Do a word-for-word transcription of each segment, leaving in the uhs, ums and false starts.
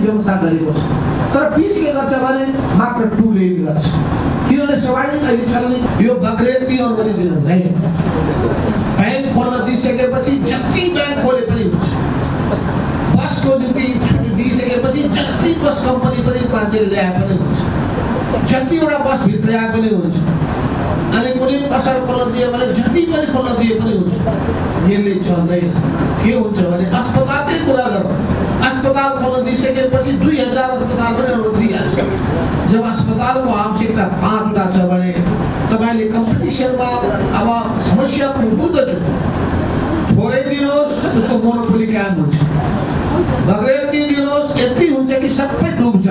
व्यवस्था गरेको छ। तर बिस के गर्छ भने मात्र टु लेन गर्छ। किनभने सवारी अहिले चल्ने यो बग्रेती अनुमति दिनु हुँदैन। ब्याङ्क खोल्न दिइसकेपछि जति ब्याङ्क खोले पनि हुन्छ। बसको निम्ति छुट दिइसकेपछि जति बस कम्पनी पनि मान्छेले ल्याए पनि हुन्छ। जतिवटा बस भित्र आए पनि हुन्छ। अनि कुनै पसल खोल्न दियो भने जति पनि खोल्न दिए पनि हुन्छ। यसले चल्दैन। के हुन्छ भने अस्पतालकै कुरा गरौँ। अस्पताल खोल्न दिइसकेपछि दुई हजार अस्पताल पनि दिइहाल्छ। जब अस्पतालको आवश्यकता पाँचवटा छ भने तपाईँले कम्पिटिसनमा अब समस्या बुझ्दछु। थोरै दिनुहोस् उसको मोनोपोली काम हुन्छ। बगैर दिनुहोस् यति हुन्छ कि सबै डुब्छ।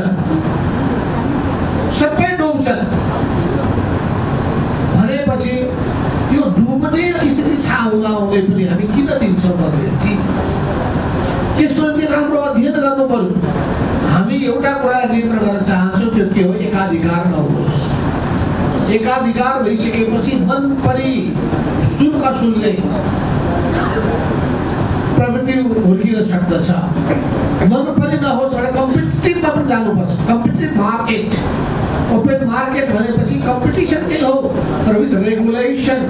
सबै डुब्छ भनेपछि यो डुब्ने स्थिति थाहा हुँदा हुँदै पनि हामी किन दिन्छौँ बगैर? त्यसको निम्ति राम्रो अध्ययन गर्नु पर्यो। हामी एउटा कुरा नियन्त्रण गर्न चाहन्छौँ, त्यो के हो? एकाधिकार नहोस्। एकाधिकार भइसकेपछि मन परि शुल्क शुल्कले प्रवृत्ति हुर्किन सक्दछ। मन पनि नहोस् भने कम्पिटिटिभमा पनि जानुपर्छ। कम्पिटिटिभ मार्केट, ओपन मार्केट भनेपछि कम्पिटिसन के हो? तर with regulation.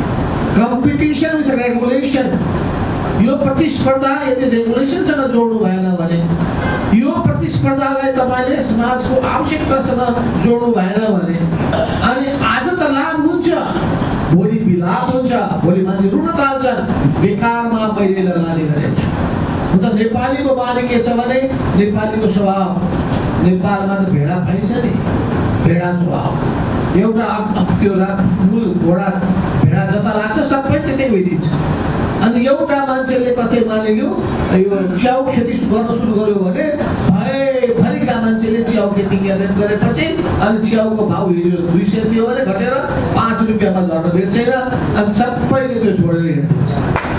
Competition with regulation. यो प्रतिस्पर्धा यदि रेगुलेसनसँग जोड्नु भएन भने, यो प्रतिस्पर्धालाई तपाईँले समाजको आवश्यकतासँग जोड्नु भएन भने, अनि आज त लाभ हुन्छ, भोलि विलाप हुन्छ, भोलि मान्छे रुन थाल्छ। बेकारमा मैले लगानी गरेको छु। हुन्छ नेपालीको बानी के छ भने नेपालीको स्वभाव, नेपालमा त भेडा पाइन्छ नि, भेडा स्वभाव एउटा त्यो मूल घोडा भेडा जता लाग्छ सबै त्यतै गइदिन्छ। अनि एउटा मान्छेले कतै मानिलियो यो च्याउ खेती गर्न सुरु गर्यो भने भएभरिका मान्छेले च्याउ खेती गरेपछि अनि च्याउको भाउ हिजो दुई सय थियो भने घटेर पाँच रुपियाँमा झर्न भेट्छैन। अनि सबैले त्यो छोडेर हिँड्छ।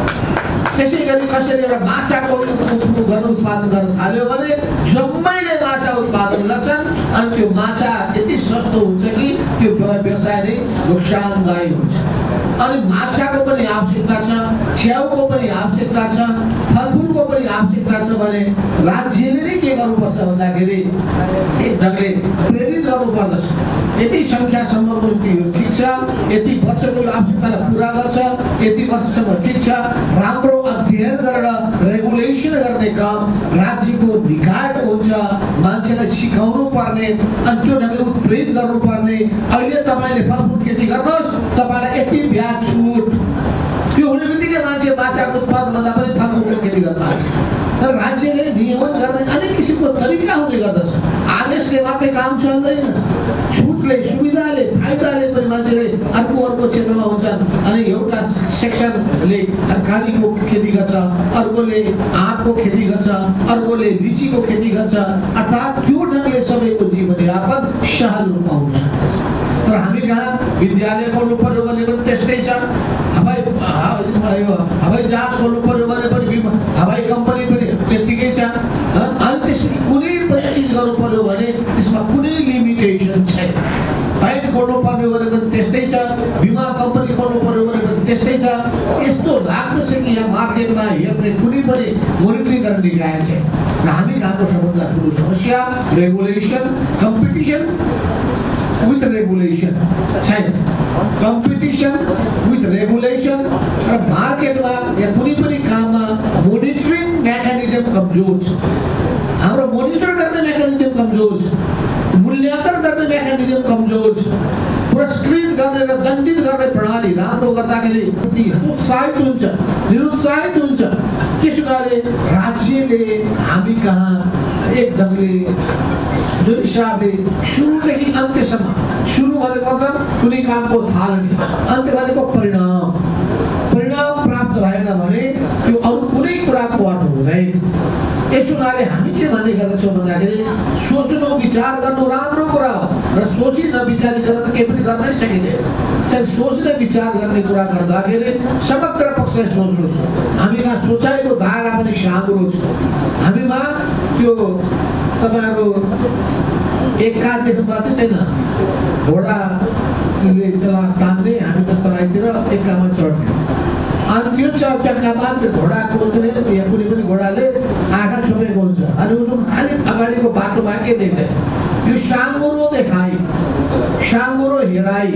त्यसै गरी कसैले एउटा माछाको गर्न उत्पादन गर्न थाल्यो भने जम्मैले माछा उत्पादन गर्छन्। अनि त्यो माछा यति सस्तो हुन्छ कि त्यो व्यवसाय नै नोक्सानदायी हुन्छ। अनि माछाको पनि आवश्यकता छ, च्याउको पनि आवश्यकता छ, फलफुलको पनि आवश्यकता छ भने राज्यले नै के गर्नुपर्छ भन्दाखेरि एक ढङ्गले प्रेरित गर्नुपर्दछ। यति सङ्ख्यासम्मको निम्ति यो ठिक छ, यति वर्षको आवश्यकतालाई पुरा गर्छ, यति वर्षसम्म ठिक छ। राम्रो अध्ययन गरेर रेगुलेसन गर्ने काम राज्यको निकायको हुन्छ। मान्छेलाई सिकाउनु पर्ने अनि त्यो ढङ्गले उत्प्रेरित गर्नुपर्ने। अहिले तपाईँले फलफुल खेती गर्नुहोस्, तपाईँलाई यति ब्याज छुट। त्यो हुने बित्तिकै मान्छे माछाको उत्पादन गर्दा पनि फलफुलको खेती गर्छ। तर राज्यले नियमन गर्ने अनेक किसिमको तरिका हुने गर्दछ। आदेशले मात्रै काम चल्दैन। छुटले, सुविधाले, फाइदाले पनि मान्छेले अर्को अर्को क्षेत्रमा हुन्छन्। अनि एउटा सेक्सनले तरकारीको खेती गर्छ, अर्कोले आँपको खेती गर्छ, अर्कोले लिचीको खेती गर्छ। अर्थात् त्यो ढङ्गले सबैको जीवनयापन सहज रूपमा हुन्छ। तर हामी कहाँ विद्यालय खोल्नु पर्यो भने पनि त्यस्तै छ। हवाई हवाई जहाज खोल्नु पर्यो भने पनि हवाई कम्पनी पनि त्यतिकै छ। अनि त्यसपछि कुनै पनि चिज गर्नु पर्यो भने त्यसमा कुनै लिमिटेसन छैन। ब्याङ्क खोल्नु पर्यो भने पनि त्यस्तै छ, बिमा कम्पनी खोल्नु पर्यो भने पनि त्यस्तै छ। यस्तो लाग्दछ कि यहाँ मार्केटमा हेर्ने कुनै पनि मोनिटरिङ गर्ने निकाय छैन। र हामी कहाँको सबभन्दा ठुलो समस्या रेगुलेसन, कम्पिटिसन विथ रेगुलेसन छैन। कम्पिटिसन विथ रेगुलेसन र मार्केटमा या कुनै पनि काममा मोनिटरिङ मेकानिजम कमजोर छ। हाम्रो मोनिटर गर्ने मेकानिजम कमजोर छ, मूल्याङ्कन गर्ने मेकानिजम कमजोर छ। पुरस्कृत गर्ने र दण्डित गर्ने प्रणाली राम्रो गर्दाखेरि उत्साहित हुन्छ, निरुत्साहित हुन्छ। त्यस कारणले राज्यले हामी कहाँ एक ढङ्गले जुन हिसाबले सुरुदेखि अन्त्यसम्म, सुरु भनेको मतलब कुनै कामको थालनी, अन्त्य भनेको परिणाम, परिणाम प्राप्त भएन भने त्यो अरू कुनै कुराको अर्थ हुँदैन। यस हुनाले हामी के भन्ने गर्दछौँ भन्दाखेरि सोच्नु विचार गर्नु राम्रो कुरा हो र सोची नविचारी गरेर त केही पनि गर्नै सकिँदैन। सायद सोच्ने विचार गर्ने कुरा गर्दाखेरि समग्र पक्षलाई सोच्नुहोस्। हामी कहाँ सोचाइको धारा पनि साँग्रो छ। हामीमा त्यो तपाईँहरू एक काल देख्नु भएको छैन, घोडाले तान्ने, हामी त तराईतिर एकामा चढ्ने। अनि त्यो चक्कामा घोडाको या कुनै पनि घोडाले आँखा छोपेको हुन्छ अनि उसको खालि अगाडिको बाटो बाँके देख्दैन यो साँगुरो देखाइ साँगुरो हेराइ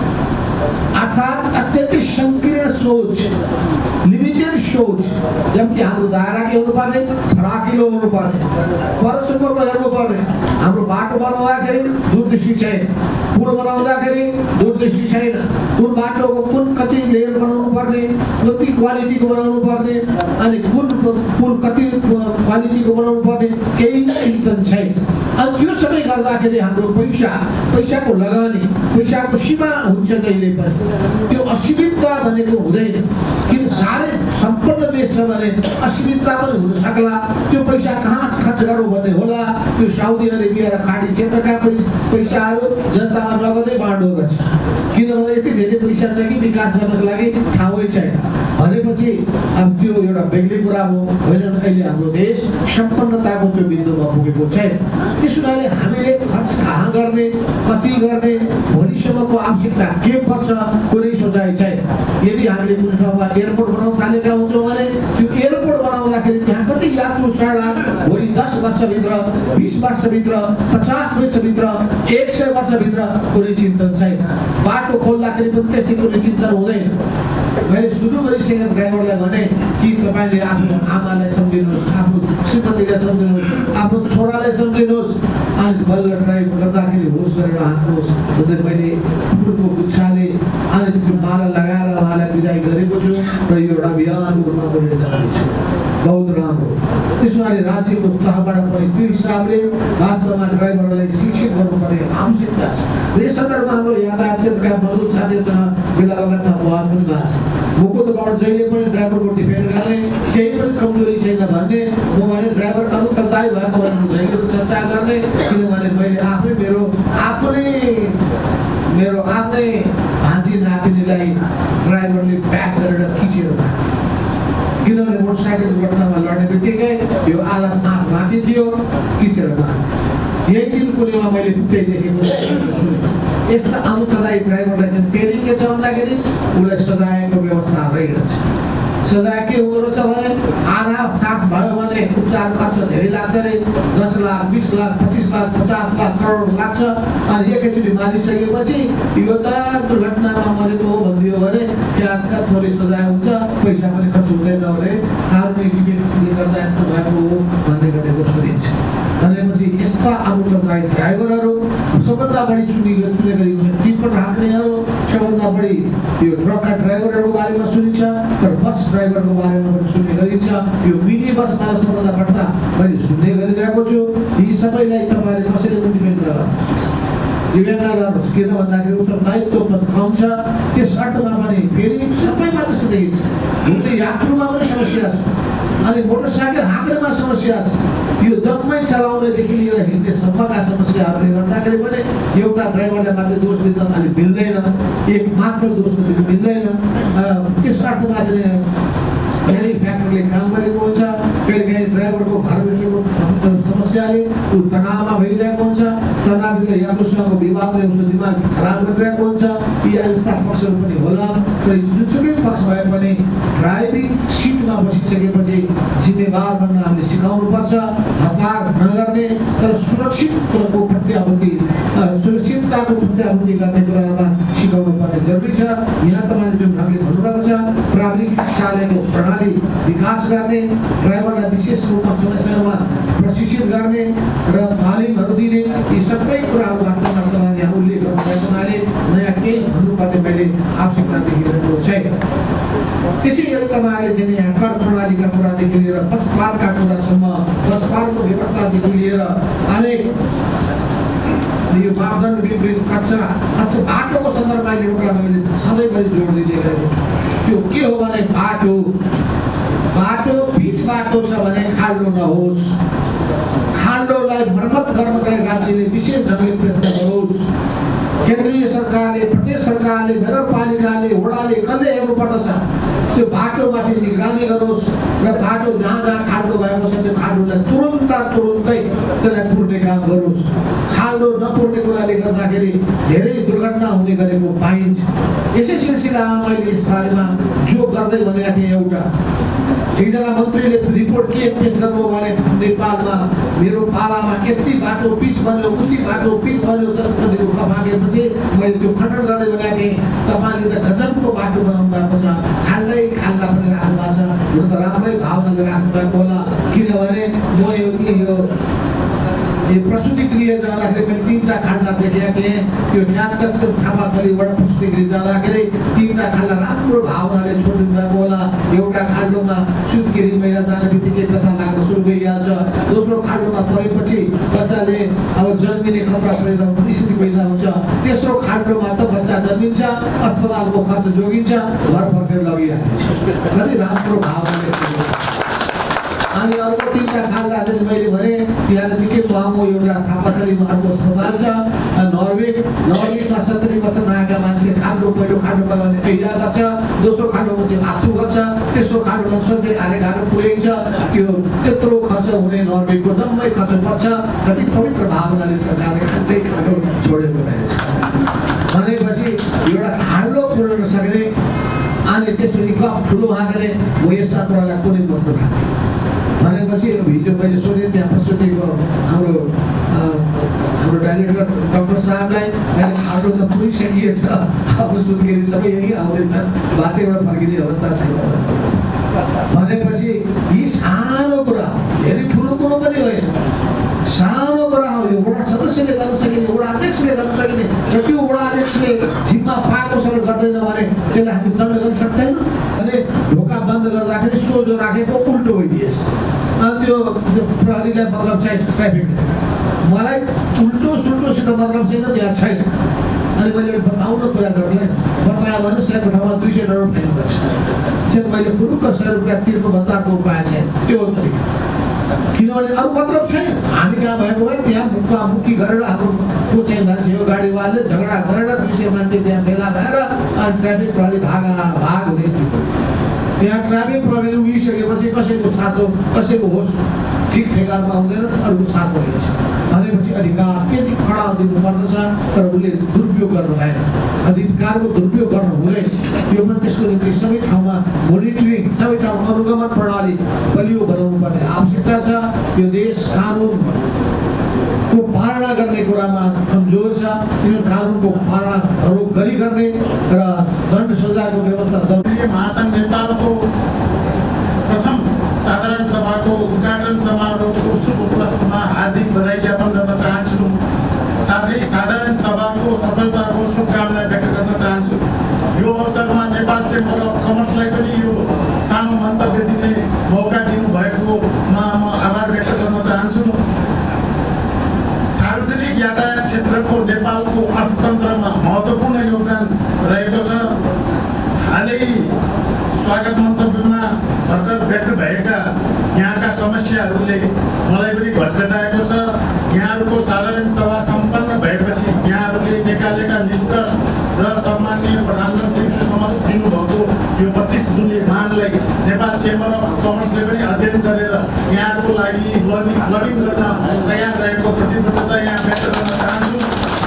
अर्थात् अत्यन्तै सङ्कीर्ण सोच लिमिटेड सोच जबकि हाम्रो दायरा के हुनुपर्ने फराकिलो हुनुपर्ने परस्परको हेर्नुपर्ने हाम्रो बाटो बनाउँदाखेरि दूरदृष्टि छैन पुल बनाउँदाखेरि दूरदृष्टि छैन कुन बाटोको कुन कति लेयर बनाउनु पर्ने कति क्वालिटीको बनाउनु पर्ने अनि कुन पुल कति क्वालिटीको बनाउनु पर्ने केही चिन्तन छैन अनि त्यो सबै गर्दाखेरि हाम्रो पैसा पैसाको लगानी पैसाको सीमा हुन्छ जहिले पनि त्यो असीमितता भनेको हुँदैन किन साह्रै सम्पन्न देश छ भने असीमितता पनि हुन सक्ला त्यो पैसा कहाँ खर्च गरौँ भन्ने होला त्यो साउदी अरेबिया र खाडी क्षेत्रका पैसाहरू जनतामा नगदै बाँड्दो रहेछ किनभने यति धेरै पैसा छ कि विकास गर्नको लागि ठाउँै छैन भनेपछि अब त्यो एउटा बेग्लै कुरा हो होइन अहिले हाम्रो देश सम्पन्नताको त्यो बिन्दुमा पुगेको छैन त्यस हुनाले हामीले खर्च कहाँ गर्ने कति गर्ने भविष्यको आवश्यकता के पर्छ कुनै सोचाइ छैन यदि हामीले कुनै ठाउँमा एयरपोर्ट बनाउन थालेका हुन्छौँ भने त्यो एयरपोर्ट बनाउँदाखेरि त्यहाँ कति यात्रु चढ्ला भोलि दस वर्षभित्र बिस वर्षभित्र पचास वर्षभित्र एक सय वर्षभित्र कुनै चिन्तन छैन बाटो खोल्दाखेरि पनि त्यस्तै कुनै चिन्तन हुँदैन मैले सुरु गरिसकेको ड्राइभरलाई भने कि तपाईँले आफ्नो आमालाई सम्झिनुहोस् आफ्नो श्रीमतीलाई सम्झिनुहोस् आफ्नो छोरालाई सम्झिनुहोस् अनि बल्ल ड्राइभ गर्दाखेरि होस् गरेर हाँक्नुहोस् भन्दै मैले कुकुरको गुच्छाले अनि त्यो माला लगाएर उहाँलाई बिदाई गरेको छु र यो एउटा अभियानको रूपमा बोलेर जाएको छु बहुत राम्रो त्यसो भए राज्यको तहबाट पनि त्यो हिसाबले वास्तवमा ड्राइभरलाई शिक्षित गर्नुपर्ने आवश्यकता छ यस सन्दर्भमा हाम्रो यातायात क्षेत्रका मजदुर साथीहरूसँग बेला बखतमा आवाज पनि भएको छ मुखको त जहिले पनि ड्राइभरको डिपेन्ड गर्ने केही पनि कमजोरी छैन भन्ने म भने ड्राइभर अनुकूलताई भएको भनेको चर्चा गर्ने किनभने मैले आफै मेरो आफ्नै मेरो आफ्नै भान्जी नातिनीलाई ड्राइभरले ब्याक गरेर खिचेर किनभने मोटरसाइकल दुर्घटनामा लड्ने बित्तिकै यो आधा सास माथि थियो खिचेर यही दिनको निमा मैले त्यही देखेको छु यस्ता अनुकूलताई ड्राइभरलाई चाहिँ पेरिङ के छ भन्दाखेरि उसलाई सजायको व्यवस्था रहिरहेछ सजाय के हुँदो रहेछ भने आधा सास भयो भने उपचार खर्च धेरै लाग्छ अरे दस लाख बिस लाख पच्चिस लाख पचास लाख करोड लाग्छ अनि एकैचोटि मारिसकेपछि यो त दुर्घटनामा मरेको हो भनिदियो भने त्यहाँ थोरै सजाय हुन्छ पैसा पनि खर्च हुँदैन भने कानुनी विवेकले गर्दा यस्तो भएको हो भन्ने गरेको सुनिन्छ भनेपछि यस्ता अनुकूलताई ड्राइभरहरू सबभन्दा बढी सुनि सुने गरिन्छ टिप्पण राख्नेहरू सबभन्दा बढी यो ट्रकका ड्राइभरहरूको बारेमा सुनिन्छ तर बस ड्राइभरको बारेमा पनि सुन्ने गरिन्छ यो मिनी बसमा सबभन्दा बढ्ता मैले सुन्ने गरिरहेको छु यी सबैलाई तपाईँले कसरी डिपेन्ड गर्नुहुन्छ डिपेन्ड गर्नुहोस् किन भन्दाखेरि उत्तरदायित्व पनि कम छ त्यस अर्थमा पनि फेरि सबैमा त्यस्तो देखिन्छ हुँदै यात्रुमा पनि समस्या छ अनि मोटरसाइकल हाँक्नेमा समस्या छ यो जम्मै चलाउनेदेखि लिएर हिँड्नेसम्मका समस्याहरूले गर्दाखेरि पनि एउटा ड्राइभरलाई मात्रै दोष दिन अलिक मिल्दैन एक मात्र दोष दिन मिल्दैन त्यस अर्थमा चाहिँ धेरै फ्याक्टरले काम गरेको हुन्छ कहिले काहीँ ड्राइभरको घरभित्रको समस्याले ऊ तनावमा भइरहेको हुन्छ तनावले यात्रुसँगको विवादले उसको दिमाग खराब गरिरहेको हुन्छ यी यस्ता पक्षहरू पनि होला र जुनसुकै पक्ष भए पनि ड्राइभिङ सिटमा बसिसकेपछि जिम्मेवार बन्न हामीले सिकाउनुपर्छ हतार नगर्ने तर सुरक्षितको प्रत्याभूति सुरक्षितताको प्रत्याभूति गर्ने कुरामा सिकाउनु पर्ने जरुरी छ यहाँ तपाईँले जुन ढङ्गले भन्नुभएको छ प्राविधिक शिक्षालयको प्रणाली विकास गर्ने ड्राइभरलाई विशेष रूपमा समय समयमा प्रशिक्षित गर्ने र तालिमहरू दिने यी सबै कुराहरू वास्तवमा तपाईँले यहाँ उल्लेख गर्नुभएको हुनाले नयाँ केही भन्नुपर्ने मैले आवश्यकता देखिरहेको छैन त्यसै गरी तपाईँले चाहिँ यहाँ कर प्रणालीका कुरादेखि लिएर बस पार्कका कुरासम्म बस पार्कको व्यवस्थादेखि लिएर अनेक यो मापदण्ड विपरीत कच्चा कच्चा बाटोको सन्दर्भमा एउटा मैले सधैँभरि जोड दिइरहेको छु त्यो के हो भने बाटो बाटो बिच बाटो छ भने खाल्डो नहोस् खाल्डोलाई मर्मत गर्नका लागि राज्यले विशेष ढङ्गले प्रयत्न गरोस् केन्द्रीय सरकारले प्रदेश सरकारले नगरपालिकाले वडाले कसले हेर्नु पर्दछ त्यो बाटोमाथि निगरानी गरोस् र बाटो जहाँ जहाँ खाल्डो भएको छ त्यो खाल्डोलाई तुरुन्त तुरुन्तै त्यसलाई पुर्ने काम गरोस् खाल्डो नपुर्ने कुराले गर्दाखेरि धेरै दुर्घटना हुने गरेको पाइन्छ। यसै सिलसिलामा मैले यस बारेमा जो गर्दै भनेका थिएँ, एउटा एकजना मन्त्रीले रिपोर्ट के पेश गर्नु भने नेपालमा मेरो पालामा यति बाटो पिच बन्यो, उति बाटो पिच बन्यो, दस करोड रुपियाँ मागेपछि मैले त्यो खण्डन गर्दै भनेका थिएँ, तपाईँले त गजबको बाटो बनाउनु भएको छ, खाल्दै खाल्दा पनि राख्नु भएको छ, हुन त राम्रै भावनाले राख्नु भएको होला। किनभने म यो यो प्रसुति गृह जाँदाखेरि मैले तिनवटा खाल्डा देखेका थिएँ। त्यो ट्याक्कसको थापाथलीबाट प्रसुति गृह जाँदाखेरि तिनवटा खाल्डा राम्रो भावनाले छोडिदिनु भएको होला। एउटा खाल्डोमा सुत्केरी महिला जाने बित्तिकै कथा लाग्न सुरु भइहाल्छ। दोस्रो खाल्डोमा परेपछि बच्चाले अब जन्मिने खतरा पैदा स्थिति पैदा हुन्छ। तेस्रो खाल्डोमा त बच्चा जन्मिन्छ, अस्पतालको खर्च जोगिन्छ, घर फर्केर लगिहाल्छ। कति राम्रो भावनाले अनि अर्को तिनवटा खाल्डा चाहिँ मैले भने त्यहाँ निकै महँगो एउटा थापाथलीमा अर्को अस्पताल छ। नर्वे नर्वेमा सत्तरी वर्ष नआएका मान्छे खाल्डो पहिलो खाल्डो लगाउने पैसा गर्छ, दोस्रो खाल्डोमा चाहिँ आफू गर्छ, तेस्रो खाल्डोमा सधैँ आने घाटो पुर्याइन्छ। त्यो त्यत्रो खर्च हुने नर्वेको जम्मै खर्च बच्छ। कति पवित्र भावनाले सरकारले खाल्डै खाल्डो छोडेको रहेछ भनेपछि एउटा खाल्डो पुर्याउन सक्ने अनि त्यसपछि गफ ठुलो हाँकेर हो यस्ता कुरालाई कुनै बस्नु भनेपछि हिजो मैले सोधेँ त्यहाँ प्रस्तुतिको हाम्रो हाम्रो डाइरेक्टर डाक्टर साहबलाई, खाल्डो त पुगिसकिएछ, अब सुत्केरी सबै यही आउँदैछ, बाटैबाट फर्किने अवस्था छैन भनेपछि यी सानो कुरा, धेरै ठुलो कुरो पनि होइन, सानो कुरा हो। यो वडा सदस्यले गर्न सकिने, वडा अध्यक्षले गर्न सकिने र त्यो वडा अध्यक्षले जिम्मा पाएको सर गर्दैन भने त्यसलाई हामी दण्ड गर्न सक्दैनौँ। अनि ढोका बन्द गर्दाखेरि सोझो राखेको उल्टो भइदिएछ। अनि त्यो प्रहरीलाई मतलब चाहिँ ट्राफिक मलाई उल्टो सुल्टोसित मतलब छैन, त्यहाँ छैन। अनि मैले बताउन कुरा गर्ने बतायो भने सयको ठाउँमा दुई सय डलर फाइन गर्छ। सेट मैले पुरुष सय रुपियाँ तिर्नुभन्दाको उपाय छैन त्यो तरिका, किनभने अरू मतलब छैन। हामी कहाँ भएको भए त्यहाँ मुक्का मुक्की गरेर हाम्रो को चाहिँ मान्छे हो गाडीवालाले झगडा गरेर दुई सय मान्छे त्यहाँ भेला भएर अनि ट्राफिक प्रहरी भागा भाग हुने स्थिति। त्यहाँ ट्राफिक प्रहरी उभिसकेपछि कसैको साथ हो, कसैको होस् ठिक ठेगानमा आउँदैन, अरूको साथ भइन्छ भनेपछि अधिकार त्यति खडा दिनुपर्दछ। तर उसले दुरुपयोग गर्नु भएन, अधिकारको दुरुपयोग गर्नु हुँदैन। त्यो पनि त्यसको निम्ति सबै ठाउँमा मोनिटरिङ, सबै ठाउँमा अनुगमन प्रणाली बलियो बनाउनु पर्ने आवश्यकता छ। यो देश कानुनको पालना गर्ने कुरामा कमजोर छ। यो कानुनको पालनाहरू गरी गर्ने र दण्ड सजायको व्यवस्था महासङ्घ नेपालको प्रथम साधारण सभाको उद्घाटन समारोहको शुभ उपलक्ष्यमा हार्दिक बधाई ज्ञापन गर्न चाहन्छु। साथै साधारण सभाको सफलताको शुभकामना व्यक्त गर्न चाहन्छु। यो अवसरमा नेपाल चेम्बर अफ कमर्सलाई पनि यो सानो मन्तव्य दिने मौका दिनुभएकोमा म आभार व्यक्त गर्न चाहन्छु। सार्वजनिक यातायात क्षेत्रको नेपालको अर्थतन्त्रमा महत्त्वपूर्ण योगदान रहेको छ। हालै स्वागत मन्तव्यमा भर्खर व्यक्त भएका यहाँका समस्याहरूले मलाई पनि घचघचाएको छ। यहाँहरूको साधारण सभा सम्पन्न भएपछि यहाँहरूले निकालेका निष्कर्ष र सम्माननीय प्रधानमन्त्रीको समक्ष दिनुभएको यो बत्तीस बुँदे मागलाई नेपाल चेम्बर अफ कमर्सले पनि अध्ययन गरेर यहाँहरूको लागि लबिङ लबिङ गर्न तयार रहेको प्रतिबद्धता यहाँ व्यक्त गर्न चाहन्छु।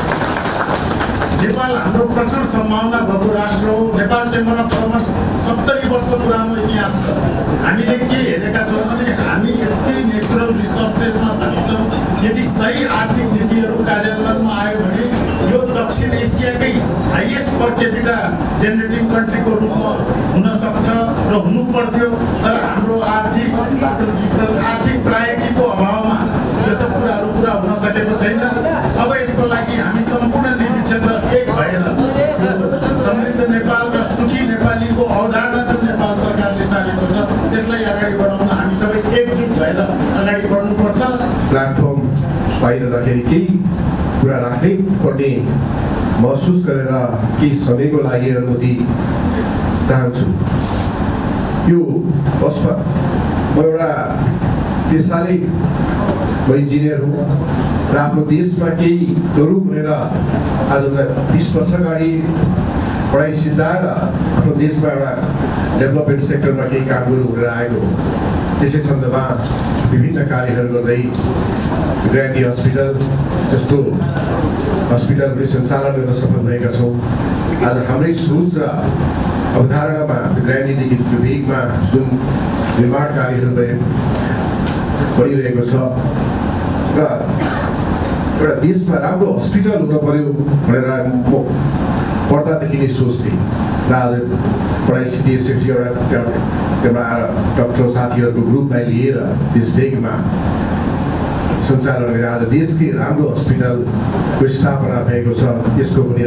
नेपाल हाम्रो प्रचुर सम्भावना भएको राष्ट्र हो। नेपाल चेम्बर अफ कमर्स सत्तरी वर्ष पुरानो इतिहास छ। हामीले के हेरेका छौँ भने हामी यति नेचुरल रिसोर्सेसमा धनी छौँ। यदि सही आर्थिक नीतिहरू कार्यान्वयनमा आयो भने यो दक्षिण एसियाकै हाइएस्ट पर क्यापिटा जेनेरेटिङ कन्ट्रीको रूपमा हुन सक्छ र हुनु पर्थ्यो। तर हाम्रो आर्थिक आर्थिक प्रायोरिटीको अभावमा यो सब कुराहरू पुरा हुन सकेको छैन। अब यसको लागि हामी सम्पूर्ण निजी क्षेत्र एक भएर समृद्ध नेपाल र सुखी नेपालीको अवधारणा जुन नेपाल सरकारले सारेको छ त्यसलाई अगाडि बढाउन हामी सबै एकजुट भएर अगाडि बढ्नुपर्छ। प्लेटफर्म पाइरहँदाखेरि केही कुरा राख्नै पर्ने महसुस गरेर केही समयको लागि अनुमति चाहन्छु। यो अस्पताल म एउटा पेसाले म इन्जिनियर हुँ र आफ्नो देशमा केही गरौँ भनेर आज बिस वर्ष अगाडि पढाइ सिद्धाएर आफ्नो देशमा एउटा डेभलपमेन्ट सेक्टरमा केही काम गरौँ भनेर आएको हो। त्यसै सन्दर्भमा विभिन्न कार्यहरू गर्दै ग्रान्डी हस्पिटल जस्तो हस्पिटलहरू सञ्चालन गर्न सफल भएका छौँ। आज हाम्रै सोच र अवधारणामा ग्रान्डीदेखि भेगमा जुन निर्माण कार्यहरू बढिरहेको छ र एउटा देशमा राम्रो हस्पिटल हुन पर्यो भनेर म पढ्दादेखि नै सोच्थेँ र आज पढाइ सिटिएसएफसी एउटा त्यहाँ आएर डक्टर साथीहरूको ग्रुपलाई लिएर त्यस भेगमा सञ्चालन गरेर आज देशकै राम्रो हस्पिटलको स्थापना भएको छ। यसको पनि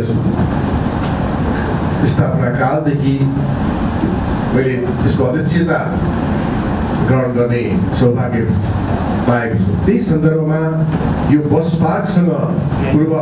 स्थापना कालदेखि मैले त्यसको अध्यक्षता ग्रहण गर्ने सौभाग्य पाएको छु। त्यही सन्दर्भमा यो बस पार्कसँग पूर्व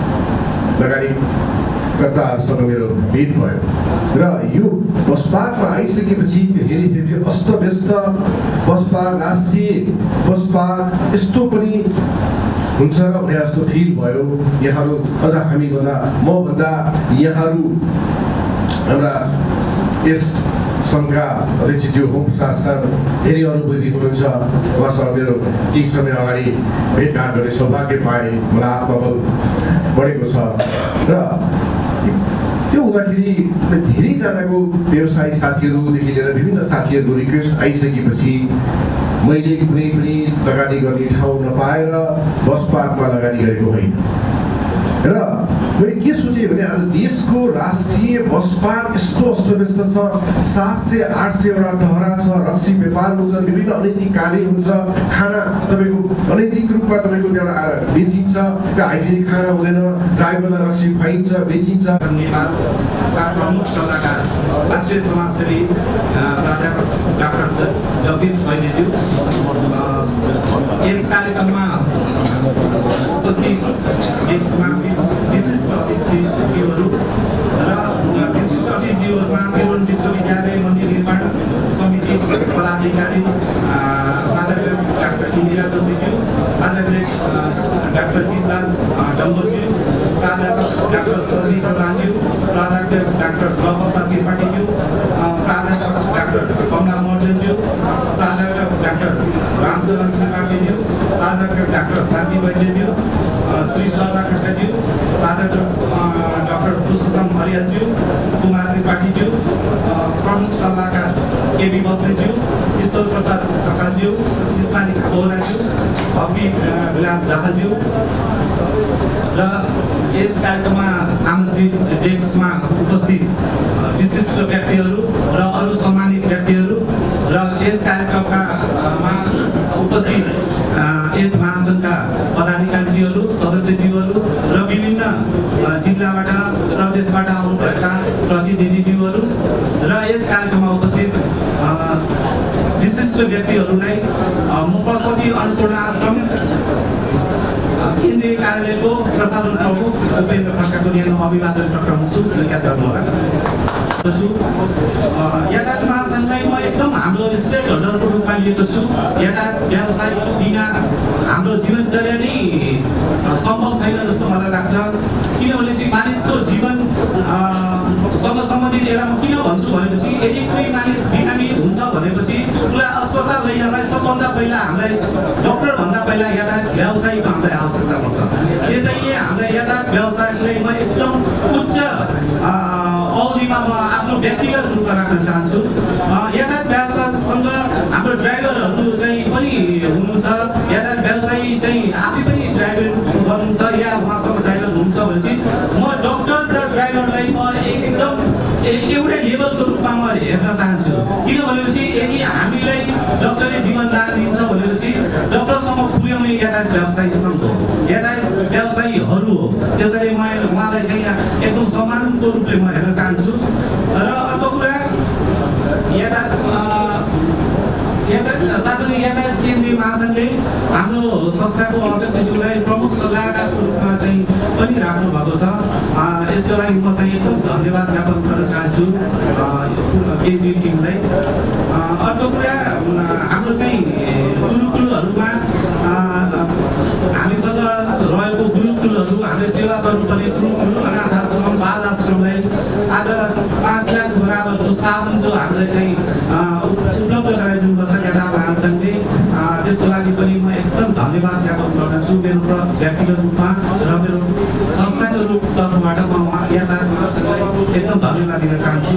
लगानीकर्ताहरूसँग मेरो भेट भयो र यो बस पार्कमा आइसकेपछि हेरिफेरि अस्तव्यस्त बस पार्क, राष्ट्रिय बस पार्क यस्तो पनि हुन्छ र भने जस्तो फिल भयो। यहाँहरू अझ हामीभन्दा मभन्दा यहाँहरू हाम्रा यस सङ्घका अध्यक्षज्यू होम प्रसाद सर धेरै अनुभवी हुनुहुन्छ। उहाँसँग मेरो केही समय अगाडि भेटघाट गर्ने सौभाग्य पाएँ, मलाई आत्मबल बढेको छ र त्यो हुँदाखेरि धेरैजनाको व्यवसायी साथीहरूदेखि लिएर विभिन्न साथीहरूको रिक्वेस्ट आइसकेपछि मैले कुनै पनि लगानी गर्ने ठाउँ नपाएर बस पार्कमा लगानी गरेको होइन र मैले के सोचेँ भने आज देशको राष्ट्रिय बस पार्क यस्तो अस्तव्यस्त छ, सात सय आठ सयवटा टहरा छ, रक्सी व्यापार हुन्छ, विभिन्न अनैतिक कार्य हुन्छ, खाना तपाईँको अनैतिक रूपमा तपाईँको एउटा बेचिन्छ, त्यो हाइजेनिक खाना हुँदैन, ड्राइभरलाई रक्सी खुवाइन्छ, बेचिन्छ। नेपालका प्रमुख सल्लाहकार राष्ट्रिय समाजसेवी प्राध्यापक डाक्टर जगदीश बैनीज्यू यस कार्यक्रममा उपस्थित विशिष्ट अतिथिहरू र विशिष्ट अतिथिहरूमा त्रिभुवन विश्वविद्यालय मन्दिर निर्माण समिति पदाधिकारी प्राध्यापक डाक्टर इन्दिरा जोशीज्यू, प्राध्यापक डाक्टर जितलाल डम्बरज्यू, प्राध्यापक डाक्टर सरी प्रधानज्यू, प्राध्यापक डाक्टर प्रसाद त्रिपाठीज्यू, प्राध्यापक डाक्टर कमला महर्जनज्यू, प्राध्यापक डाक्टर रामचरण त्रिपाठीज्यू, प्राध्यापक डाक्टर शान्ति वैद्यज्यू, श्री सरदा खड्काज्यू, प्राध्यापक डाक्टर पुरुषोत्तम हरियालज्यू, कुमार त्रिपाठीज्यू, प्रमुख सल्लाहकार केबी बस्नेतज्यू, ईश्वर प्रसाद ढकालज्यू, इस्मानी बोहराज्यू, भक्ति विलास दाहालज्यू र यस कार्यक्रममा आमन्त्रित डेस्कमा उपस्थित विशिष्ट व्यक्तिहरू र अरू सम्मानित व्यक्तिहरू र यस कार्यक्रमका उपस्थित यस महासङ्घका पदाधिकारीज्यूहरू, सदस्यज्यूहरू र विभिन्न जिल्लाबाट प्रदेशबाट आउनुभएका प्रतिनिधिज्यूहरू र यस कार्यक्रममा उपस्थित विशिष्ट व्यक्तिहरूलाई म पशुपति अन्नपूर्ण आश्रम केन्द्रीय कार्यालयको प्रसारण प्रमुख उपेन्द्र खड्काको न्यानो अभिवादन टक्राउँछु, स्वीकार गर्नुहोला। यातायात महासङ्घलाई म एकदम हाम्रो स्टेक होल्डरको रूपमा लिएको छु। यातायात व्यवसाय बिना हाम्रो जीवनचर्या नै सम्भव छैन जस्तो मलाई लाग्छ, किनभने चाहिँ मानिसको जीवन सँग सम्बन्धित यसलाई म किन भन्छु भनेपछि यदि कुनै मानिस बिरामी हुन्छ भनेपछि उसलाई अस्पताल लैजानलाई सबभन्दा पहिला हामीलाई डक्टरभन्दा पहिला यातायात व्यवसायीको हामीलाई आवश्यकता पर्छ। त्यसैले हामीलाई यातायात व्यवसायलाई म एकदम उच्च अवधिमा म आफ्नो व्यक्तिगत रूपमा राख्न चाहन्छु। यातायात व्यवसायसँग हाम्रो ड्राइभरहरू चाहिँ पनि हुनुहुन्छ, यातायात व्यवसायी चाहिँ आफै पनि ड्राइभर गर्नुहुन्छ या उहाँसँग ड्राइभर हुनुहुन्छ भने चाहिँ म डक्टर र ड्राइभरलाई म एकदम एउटै लेभलको रूपमा म हेर्न चाहन्छु। किन भनेपछि यदि हामीलाई डक्टरले जीवनदान दिन्छ भनेपछि डक्टरसम्म पुर्याउने यातायात व्यवसायीसँग हो, यातायात व्यवसायीहरू हो। त्यसैले म उहाँलाई चाहिँ एकदम सम्मानको रूपले म हेर्न चाहन्छु। र अर्को कुरा यातायात सार्वजनिक यातायात केन्द्रीय महासङ्घले हाम्रो संस्थाको अध्यक्षज्यूलाई प्रमुख सल्लाहकारको रूपमा चाहिँ पनि राख्नु भएको छ। यसको लागि म चाहिँ एकदम धन्यवाद ज्ञापन गर्न चाहन्छु केन्द्रीय टिमलाई। अर्को कुरा हाम्रो चाहिँ गुरुकुलहरूमा हामीसँग रहेको गुरुकुलहरू, हामीले सेवा गर्नुपर्ने गुरुकुल, अनाथ आश्रम, बाल आश्रमलाई आज पाँच लाख बराबरको साबुन जो हामीले चाहिँ उपलब्ध गराइदिनु पर्छ यातायात महासङ्घ व्यक्तिगत रूपमा र मेरो संस्थागत रूप तर्फबाट म यातायात महासंघलाई एकदम धन्यवाद दिन चाहन्छु।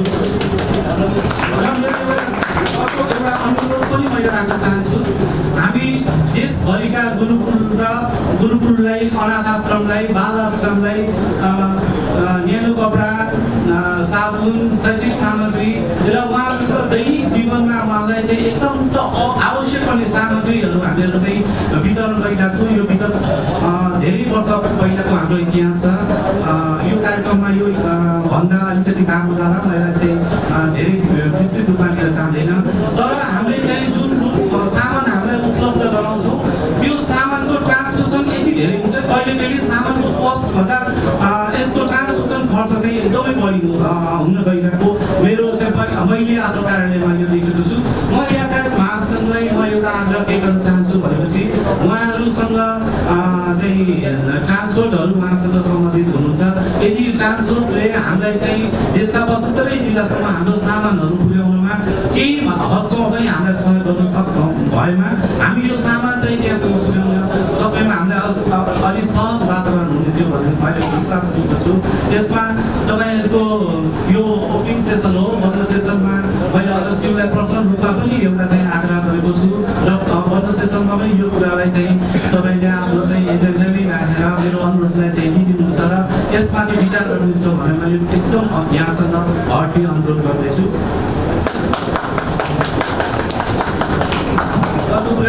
एउटा अनुरोध पनि मैले राख्न चाहन्छु, हामी देशभरिका गुरुकुल र गुरुकुललाई, अनाथ आश्रमलाई, बाल आश्रमलाई न्यानो कपडा, साबुन, शैक्षिक सामग्री र उहाँहरूको दैनिक जीवनमा उहाँलाई चाहिँ एकदम त आवश्यक पर्ने सामग्रीहरू हामीहरू चाहिँ वितरण गरिरहेका छौँ। यो विगत धेरै वर्ष पहिलाको हाम्रो इतिहास छ। यो कार्यक्रममा यो भन्दा अलिकति काम हुँदा मलाई चाहिँ धेरै विस्तृत रूपमा लिन चाहँदैन, तर हामीले चाहिँ जुन सामान हामीलाई उपलब्ध गराउँछौँ त्यो सामानको ट्रान्सपोर्टेसन यति धेरै हुन्छ, कहिले कहिले सामानको कस्टभन्दा यसको ट्रान्सपोर्टेसन खर्च चाहिँ एकदमै बढी हुन गइरहेको मेरो चाहिँ मैले आफ्नो कार्यालयमा यो देखेको छु। म यातायात महासंघलाई म एउटा आग्रह के गर्न चाहन्छु भनेपछि उहाँहरूसँग चाहिँ ट्रान्सपोर्टहरू उहाँसँग सम्बन्धित हुनुहुन्छ। यदि ट्रान्सपोर्टले हामीलाई चाहिँ देशका पचहत्तरै जिल्लासम्म हाम्रो सामानहरू पुर्याउनुमा केही हदसम्म पनि हामीलाई सहयोग गर्नु सक् भएमा हामी यो सामान चाहिँ त्यहाँसम्म पुर्याउन सबैमा हामीलाई अलिक सहज वातावरण हुने थियो भन्ने मैले विश्वास गरेको छु। यसमा तपाईँहरूको यो ओपनिङ सेसन हो, बन्द सेसनमा मैले अध्यक्षज्यूलाई पर्सनल रूपमा पनि एउटा चाहिँ आग्रह गरेको छु र बन्द सेसनमा पनि यो कुरालाई चाहिँ तपाईँले आफ्नो चाहिँ एजेन्डामै राखेर मेरो अनुरोधलाई चाहिँ लिइदिनुहुन्छ र यसमाथि विचार गर्नुहुन्छ भनेर मैले एकदम यहाँसँग हर्टी अनुरोध गर्दैछु। अर्को कुरा,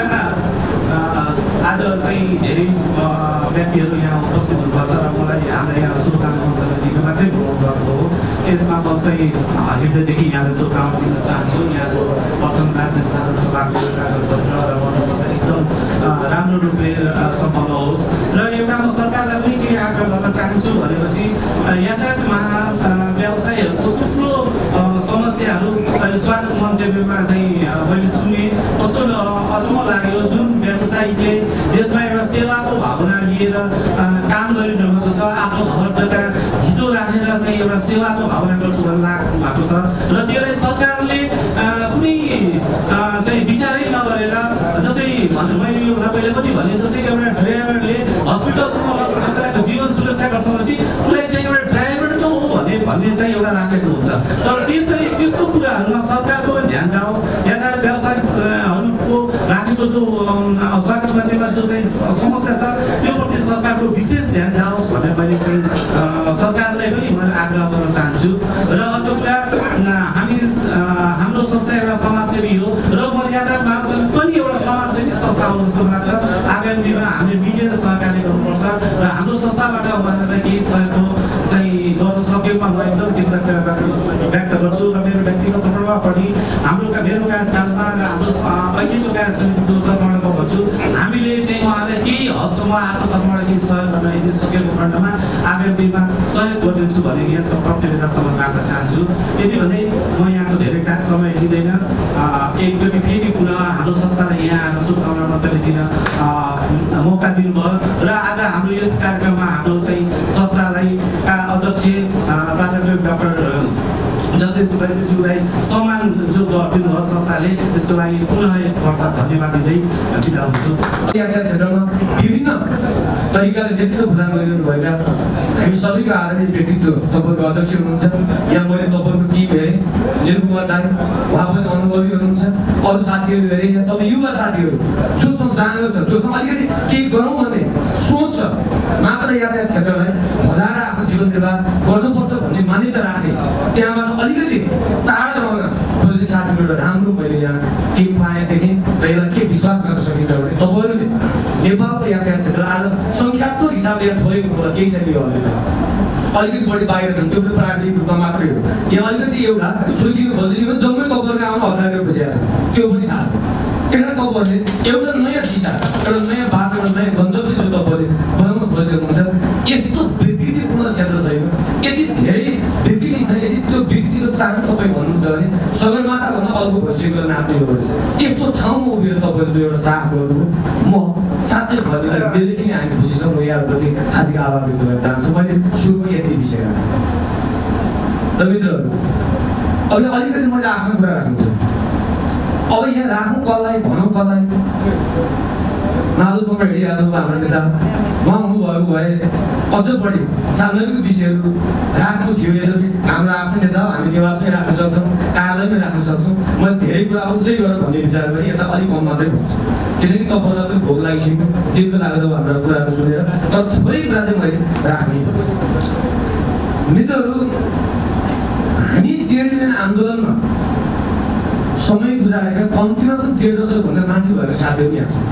आज चाहिँ धेरै व्यक्तिहरू यहाँ उपस्थित हुनुभएको छ र मलाई हामीलाई यहाँ शुभकामना दिन मात्रै भ्रमण गर्नु हो। यसमा म चाहिँ हृदयदेखि यहाँलाई शुभकामना दिन चाहन्छु। यहाँको प्रथम राजनीतिक साधन सभाको कार्यसत्र र मनोसभा एकदम राम्रो रूपले सम्पन्न होस्। र एउटा म सरकारलाई पनि केही आग्रह गर्न चाहन्छु भनेपछि यातायात महा व्यवसायहरूको थुप्रो समस्याहरू स्वागत मन्तव्यमा चाहिँ मैले सुने, कस्तो अचम्म लाग्यो। जुन व्यवसायीले देशमा एउटा सेवाको भावना लिएर काम गरिरहेको छ, आफ्नो घर जग्गा धितो राखेर चाहिँ एउटा सेवाको भावना गर्छु भन्ने लाग्नु भएको छ र त्यसलाई सरकारले कुनै चाहिँ विचारै नगरेर, जसै भन्नु मैले यो तपाईँले पनि भने जस्तै एउटा ड्राइभरले हस्पिटलसम्म कसैलाई जीवन सुरक्षा गर्छ भनेपछि उसलाई चाहिँ एउटा ड्राइभर त हो भने भन्ने चाहिँ एउटा राखेको हुन्छ। तर त्यसरी त्यस्तो कुराहरूमा सरकारको पनि ध्यान जाओस्। यातायात व्यवसायहरूको राखेको जो स्वास्थ्य मन्त्रीमा जो चाहिँ समस्या छ त्योप्रति सरकारको विशेष ध्यान जाओस् भनेर मैले चाहिँ सरकारलाई पनि मैले आग्रह गर्न चाहन्छु। र अर्को कुरा, हामी हाम्रो संस्था एउटा समाजसेवी हो र म यातायात महासंघ पनि एउटा समाजसेवी संस्था हो जस्तो लाग्छ। आगामी दिनमा हामीले मिलेर सहकार्य गर्नुपर्छ र हाम्रो संस्थाबाट उहाँहरूलाई केही सहयोग चाहिँ गर्न सकेमा म एकदम कृतज्ञता व्यक्त गर्छु। र मेरो व्यक्तिगत तर्फमा पनि हाम्रो मेरो कार्यकालमा र हाम्रो अहिलेको कार्य समितिको तर्फबाट म भन्छु, हामीले चाहिँ उहाँलाई केही हदसम्म आफ्नो तर्फबाट केही सहयोग गर्न यदि सकेको खण्डमा आगामी दिनमा सहयोग गरिदिन्छु भन्ने यहाँ प्रतियोगितासम्म राख्न चाहन्छु। यति भन्दै म यहाँको धेरै समय लिँदैन। एकचोटि फेरि पुनः हाम्रो संस्थालाई यहाँ आएर शुभकामना मात्रै दिन मौका दिनुभयो र आज हाम्रो यस कार्यक्रममा हाम्रो चाहिँ संस्थालाई अध्यक्ष प्राध्यापक डाक्टर जगदीश सुब्बाज्यूलाई सम्मान जो गरिदिनु भयो संस्थाले, त्यसको लागि पुनः एकपल्ट धन्यवाद दिँदै बिदा हुन्छु। यातायात क्षेत्रमा विभिन्न तरिकाले नेतृत्व प्रदान गरिरहनु भएका हामी सबैको आदरणीय व्यक्तित्व तपाईँको अध्यक्ष हुनुहुन्छ। यहाँ मैले तपाईँको टिम हेरेँ, निरुकुमार दाई उहाँ पनि अनुभवी हुनुहुन्छ, अरू साथीहरू हेरेँ, यहाँ सबै युवा साथीहरू जोसँग जानु छ, जोसँग अलिकति केही गरौँ भन्ने सोच छ, मात्र यातायात क्षेत्रलाई बजाएर आफ्नो जीवन निर्वाह गर्नुपर्छ भन्ने मान्यता राख्ने, त्यहाँबाट अलिकति टाढा रहन खोज्ने साथीहरू राम्रो मैले यहाँ टिम पाएँ देखेँ र यसलाई के विश्वास गर्न सकिन्छ भने तपाईँहरूले नेपालको यातायात क्षेत्र आज सङ्ख्यात्मक हिसाबले यहाँ थोरेको कुरा केही छैन। यो अलिकति बढी बाहिर छन्, त्यो पनि प्राविधिक रूपमा मात्रै हो। यहाँ अलिकति एउटा सुल्किनु खोजिदिनु जम्मै तपाईँहरूले आउनु हजार रुपियाँ बुझेको छ, त्यो पनि थाहा छ। त्यही तपाईँहरूले एउटा नयाँ दिशा, एउटा नयाँ बाटो, एउटा नयाँ गन्तव्य जो तपाईँहरूले बनाउन खोजिदिनुहुन्छ, यस्तो विकृतिपूर्ण क्षेत्र छैन, यति धेरै विकृति छ, यदि त्यो व्यक्तिगत चाहना तपाईँ भन्नुहुन्छ भने सगरमाथा भन्न अल्पो भइसकेको नाम यो त्यस्तो ठाउँमा उभिएर तपाईँले एउटा साहस गर्नुभयो। म साँच्चै भन्दा दिलदेखि नै हामी खुसी छौँ। म यहाँप्रति हार्दिक आभार व्यक्त गर्न चाहन्छु। मैले सुरुमा यति विषयमा र मित्रहरू अब अलिकति मैले आफ्नो कुरा राख्नु छ। अब यहाँ राखौँ कसलाई, भनौँ कसलाई, माधव कुमार यादव हाम्रो नेता उहाँ हुनुभएको भए अझ बढी सार्वजनिक विषयहरू राख्नु थियो। यद्यपि हाम्रो आफ्नो नेता हो, हामी निवासमै राख्न सक्छौँ, कार्यालयमै राख्न सक्छौँ। मैले धेरै कुरा उतै गरेर भन्ने विचार गरेँ, यता अलिक कम मात्रै भन्छु किनकि तपाईँलाई पनि भोग लागिसक्यो, दिनको लाग्दो हाम्रो कुराहरू सुनेर। तर थोरै कुरा चाहिँ मैले राख्नै पर्छ। मित्रहरू, हामी ट्रेड युनियन आन्दोलनमा समय गुजारेका कम्तीमा पनि डेढ दशकभन्दा माथि भएका साथीहरू यहाँ छन्।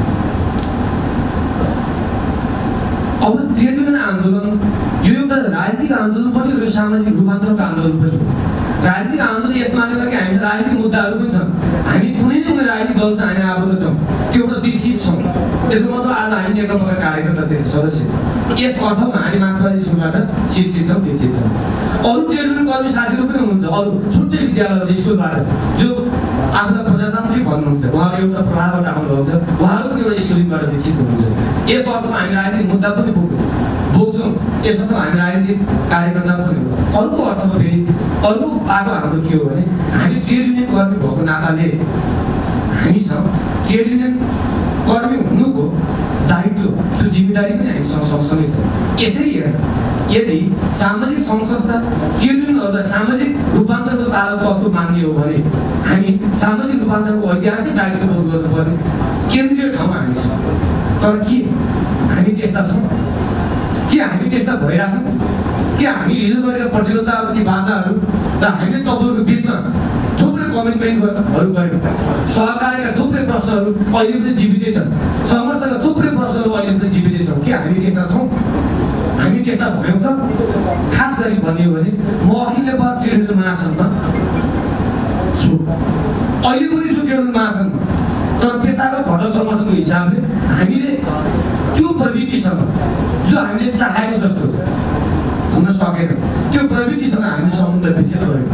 अब ट्रेड युनियन आन्दोलन यो एउटा राजनीतिक आन्दोलन पनि हो, सामाजिक रूपान्तरणको आन्दोलन पनि हो। राजनीतिक आन्दोलन यस मानेमा कि हामी राजनीतिक मुद्दाहरू पनि छन्, हामी कुनै न कुनै राजनीतिक दलसँग हामी आबद्ध छौँ, त्यो एउटा दीक्षित छौँ। यसको मतलब आज हामी नेकपाका कार्यकर्ता सदस्य, यस अर्थमा हामी मार्क्सवादी स्कुलबाट शिक्षित छौँ, दीक्षित छौँ। अरू ट्रेड युनियन कर्मी साथीहरू पनि हुनुहुन्छ, अरू छुट्टै विद्यालयहरू स्कुलबाट जो आफूलाई प्रजातान्त्रिक भन्नुहुन्छ, उहाँहरू एउटा प्रभावबाट आउनुभएको छ, उहाँहरू पनि एउटा स्कुलिङबाट दीक्षित हुनुहुन्छ। यस अर्थमा हामी राजनीतिक मुद्दा पनि बोक्छौँ, यस अर्थमा हामी राजनीतिक कार्यकर्ता पनि हो। अर्को अर्थमा फेरि अर्को बाटो हाम्रो के हो भने हामी ट्रेड युनियन कर्मी भएको नाताले हामीसँग ट्रेड युनियन कर्मी हुनुको दायित्व, त्यो जिम्मेदारी पनि हामीसँग सँगसँगै छ। यसरी हेर्दा यदि सामाजिक सङ्घ संस्था ट्रेड युनियनहरूलाई सामाजिक रूपान्तरणको चालक तत्त्व मान्ने हो भने हामी सामाजिक रूपान्तरणको ऐतिहासिक दायित्व बोध गर्नुपर्ने केन्द्रीय ठाउँमा हामी छौँ। तर के हामी त्यस्ता छौँ? के हामी त्यस्ता भइराख्यौँ? के हामीले हिजो गरेका प्रतिबद्धताहरू, बाधाहरू र हामीले तपाईँहरूको बिचमा थुप्रै कमिटमेन्टहरू गऱ्यौँ, सहकारीका थुप्रै प्रश्नहरू अहिले पनि जीवितै छन्, सङ्घर्षका थुप्रै प्रश्नहरू अहिले पनि जीवितै छन्। के हामी त्यस्ता छौँ? हामी त्यस्ता भयौँ त? खास गरी भन्यो भने म अखिल नेपाल ट्रेड युनियन महासङ्घमा छु, अहिले पनि छु ट्रेड युनियन महासङ्घमा। तर पेसागत घटक समर्थनको हिसाबले हामीले त्यो प्रवृत्तिसँग जो हामीले चाहेको जस्तो हुन सकेन, त्यो प्रवृत्तिसँग हामीले सम्बन्ध विच्छेद गऱ्यौँ।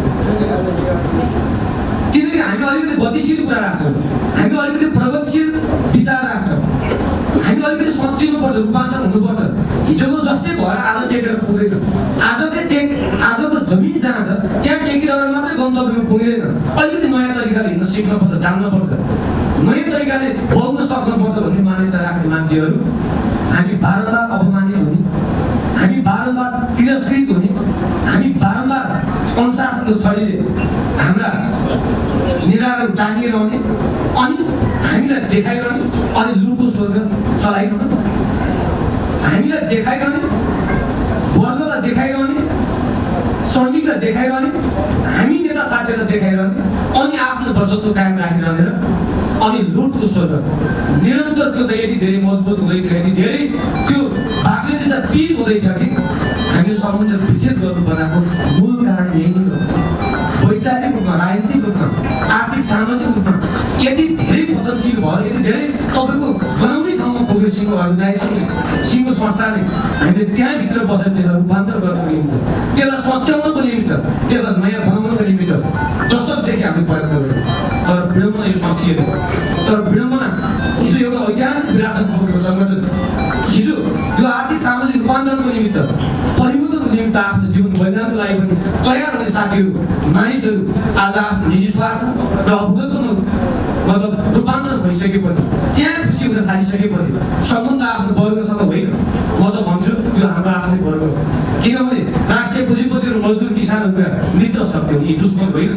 किनकि हामी अलिकति गतिशील कुरा राख्छौँ, हामी अलिकति प्रगतिशील विचार राख्छौँ, हामी अलिकति सचिनुपर्छ, रूपान्तरण हुनुपर्छ। हिजोको जस्तै भएर आज टेकेर पुगेन, आज चाहिँ टेक आजको जमिन जहाँ छ त्यहाँ टेकिरहेर मात्रै गन्तव्यमा पुग्दैन। अलिकति नयाँ तरिकाले हिँड्न सिक्नुपर्छ, जान्नुपर्छ, नयाँ तरिकाले बोल्न सक्नुपर्छ भन्ने मान्यता राख्ने मान्छेहरू हामी बारम्बार अपमानित हुने, हामी बारम्बार तिरस्कृत हुने, हामी बारम्बार अनुशासनको छडीले हाम्रा निधारहरू टाँगिरहने, अनि हामीलाई देखाइरहने, अनि लुको स्वर्ग चलाइरहने, हामीलाई देखाइरहने, वर्गलाई देखाइरहने, श्रमिकलाई देखाइरहने, हामी नेता साथीहरूलाई देखाइरहने, अनि आफ्नो वर्चस्व कायम राखिरहने र अनि लुटको स्वर्ग निरन्तर त्यो त यति धेरै मजबुत हुँदैछ, यति धेरै त्यो बाक्लिँदै त पिच हुँदैछ कि हामी सम्बन्ध विच्छेद गर्नु पर्नेको मूल कारण यही नै हो। वैचारिक रूपमा, राजनीतिक रूपमा, आर्थिक सामाजिक रूपमा यति धेरै पतनशील भयो, यति धेरै तपाईँको बनाउने ठाउँमा पुग्यो सिङ्गो अर्गनाइजेसनले, सिङ्गो संस्थाले हामीले त्यहाँभित्र बसेर त्यसलाई रूपान्तर गर्नको निमित्त, त्यसलाई सच्याउनको निमित्त, त्यसलाई नयाँ बनाउनको निमित्त जसोदेखि हामीले प्रयत्न गऱ्यौँ। तर विडम्बना यो सकिएन। तर विडम्बना हिजो एउटा ऐतिहासिक विरासत बोकेको सङ्गठन हिजो यो आर्थिक सामाजिक रूपान्तरणको निमित्त, परिवर्तनको निमित्त आफ्नो जीवन बलिदानको लागि पनि तयार हुने साथीहरू, मानिसहरू आज आफ्नो निजी स्वार्थ र अभूतपूर्व मतलब रूपान्तरण भइसकेपछि, त्यहाँ खुसी हुन थालिसकेपछि सम्बन्ध आफ्नो वर्गसँग होइन। म त भन्छु यो हाम्रो आफ्नै वर्ग हो, किनभने राष्ट्रिय पुँजीपति र मजदुर किसानहरूका मित्र शक्ति हो, यी दुश्मन होइन।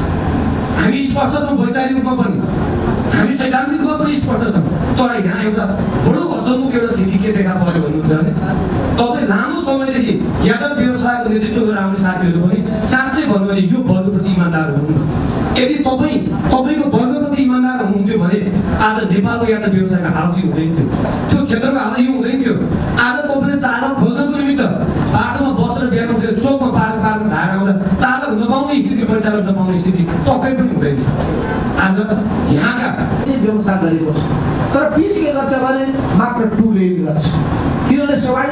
हामी स्पष्ट छौँ, वैचारिक रूपमा पनि हामी सैद्धान्तिक रूपमा पनि स्पष्ट छौँ। तर यहाँ एउटा बडो अचम्मको एउटा स्थिति के देखा पर्यो भन्नुहुन्छ भने तपाईँ लामो समयदेखि यातायात व्यवसायको नेतृत्व गरेर आउने साथीहरू पनि साँच्चै भन्नु भने यो वर्गप्रति इमान्दार हुनु। यदि तपाईँ तपाईँको वर्गप्रति इमान्दार हुनुहुन्थ्यो भने आज नेपालको यातायात व्यवसायको हालत यो हुँदैन थियो, त्यो क्षेत्रको हालत यो हुँदैन थियो। आज तपाईँले चालक खोज्नको निमित्त बाटोमा बसेर बिहान उठेर चोकमा पार्क पार्क धाएर आउँदा चालक नपाउने स्थिति, परिचालक नपाउने स्थिति पक्कै पनि हुँदैन थियो। आज यहाँका व्यवस्था गरेको छ, तर पिस के गर्छ भने मात्र टु लेन गर्छ, किनभने